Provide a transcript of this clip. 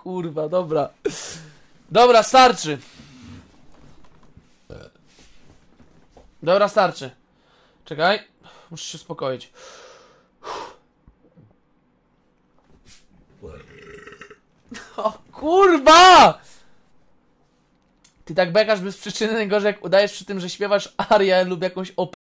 kurwa, dobra. Dobra, starczy. Dobra, starczy. Czekaj. Muszę się uspokoić. O kurwa! Ty tak bekasz bez przyczyny, najgorzej jak udajesz przy tym, że śpiewasz arię lub jakąś